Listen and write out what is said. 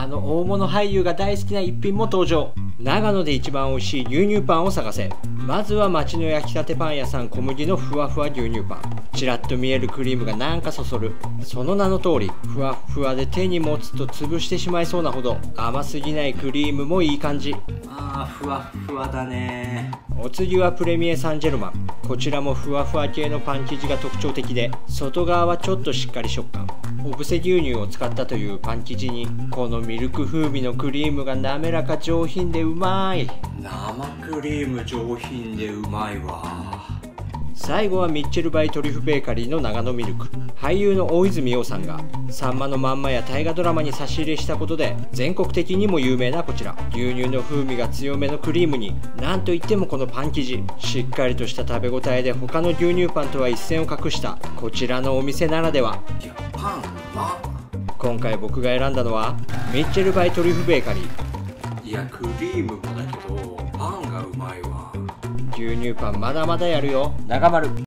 あの大物俳優が大好きな一品も登場。長野で一番美味しい牛乳パンを探せ。まずは町の焼きたてパン屋さん小麦のふわふわ牛乳パン。ちらっと見えるクリームがなんかそそる。その名の通りふわふわで手に持つと潰してしまいそうなほど。甘すぎないクリームもいい感じ。ふわふわだね。お次はプレミエサンジェルマン。こちらもふわふわ系のパン生地が特徴的で、外側はちょっとしっかり食感。小布施牛乳を使ったというパン生地にこのミルク風味のクリームが滑らか上品でうまい。生クリーム上品でうまいわ。最後はミッチェルバイトリュフベーカリーの長野ミルク。俳優の大泉洋さんがさんまのまんまや大河ドラマに差し入れしたことで全国的にも有名なこちら。牛乳の風味が強めのクリームになんといってもこのパン生地、しっかりとした食べ応えで他の牛乳パンとは一線を画したこちらのお店ならでは。パンうまっ。今回僕が選んだのはミッチェルバイトリュフベーカリー。いやクリームもだけどパンがうまいわ。牛乳パンまだまだやるよ。長丸。